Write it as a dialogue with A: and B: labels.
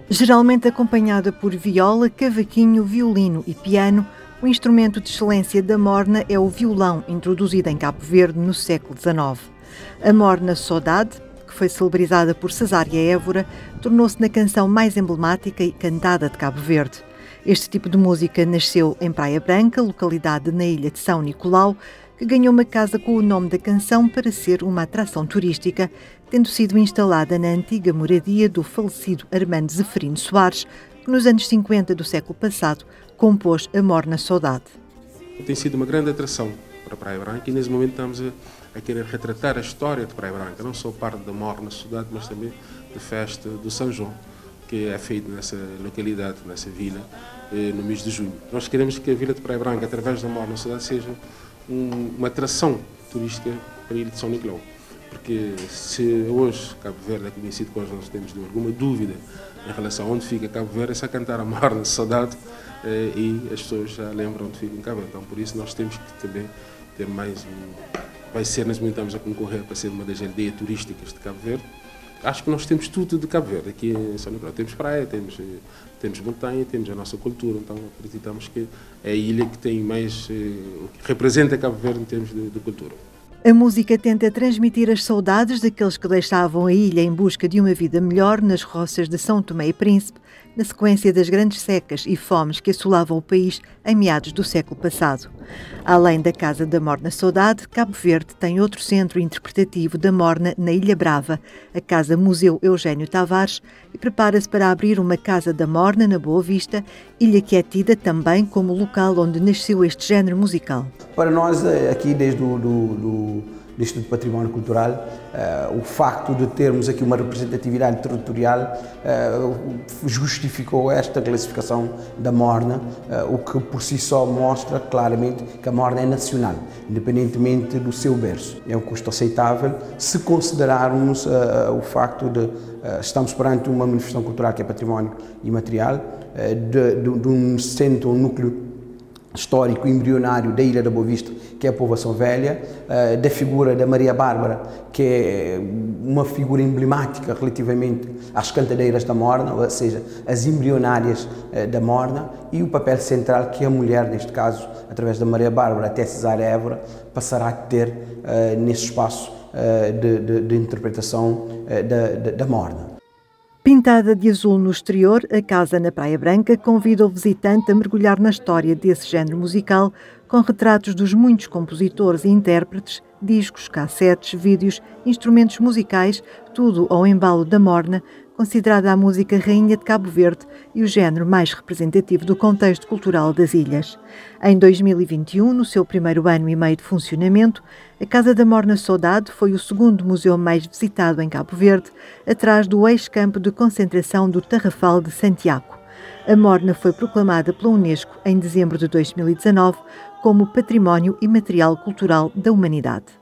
A: Geralmente acompanhada por viola, cavaquinho, violino e piano, o instrumento de excelência da morna é o violão, introduzido em Cabo Verde no século XIX. A morna Saudade, que foi celebrizada por Cesária Évora, tornou-se na canção mais emblemática e cantada de Cabo Verde. Este tipo de música nasceu em Praia Branca, localidade na ilha de São Nicolau, que ganhou uma casa com o nome da canção para ser uma atração turística, tendo sido instalada na antiga moradia do falecido Armando Zeferino Soares, que nos anos 50 do século passado compôs a Morna Saudade.
B: Tem sido uma grande atração para Praia Branca e nesse momento estamos a querer retratar a história de Praia Branca, não só parte da Morna Saudade, mas também da festa do São João, que é feito nessa localidade, nessa vila, no mês de junho. Nós queremos que a vila de Praia Branca, através da Morna Saudade, seja uma atração turística para a ilha de São Nicolau. Porque se hoje Cabo Verde é conhecido, quando nós temos alguma dúvida em relação a onde fica Cabo Verde, é só cantar a Morna Saudade e as pessoas já lembram onde fica em Cabo Verde. Então, por isso, nós temos que também ter mais vai ser, nós estamos a concorrer para ser uma das aldeias turísticas de Cabo Verde. Acho que nós temos tudo de Cabo Verde. Aqui em São Nicolau temos praia, temos montanha, temos a nossa cultura. Então acreditamos que é a ilha que tem mais, que representa Cabo Verde em termos de cultura.
A: A música tenta transmitir as saudades daqueles que deixavam a ilha em busca de uma vida melhor nas roças de São Tomé e Príncipe, na sequência das grandes secas e fomes que assolavam o país em meados do século passado. Além da Casa da Morna Saudade, Cabo Verde tem outro centro interpretativo da morna na Ilha Brava, a Casa Museu Eugênio Tavares, e prepara-se para abrir uma Casa da Morna na Boa Vista, ilha que é tida também como o local onde nasceu este género musical.
C: Para nós, aqui desde o Instituto de Património Cultural, o facto de termos aqui uma representatividade territorial justificou esta classificação da morna, o que por si só mostra claramente que a morna é nacional, independentemente do seu berço. É um custo aceitável se considerarmos o facto de estamos perante uma manifestação cultural que é património imaterial, de um centro, um núcleo histórico embrionário da Ilha da Boa Vista, que é a povoação velha, da figura da Maria Bárbara, que é uma figura emblemática relativamente às cantadeiras da morna, ou seja, as embrionárias da morna, e o papel central que a mulher, neste caso, através da Maria Bárbara até Cesária Évora, passará a ter nesse espaço de interpretação da morna.
A: Pintada de azul no exterior, a casa na Praia Branca convida o visitante a mergulhar na história desse género musical, com retratos dos muitos compositores e intérpretes, discos, cassetes, vídeos, instrumentos musicais, tudo ao embalo da morna, considerada a música rainha de Cabo Verde e o género mais representativo do contexto cultural das ilhas. Em 2021, no seu primeiro ano e meio de funcionamento, a Casa da Morna Saudade foi o segundo museu mais visitado em Cabo Verde, atrás do ex-campo de concentração do Tarrafal de Santiago. A morna foi proclamada pela Unesco em dezembro de 2019 como Património Imaterial Cultural da Humanidade.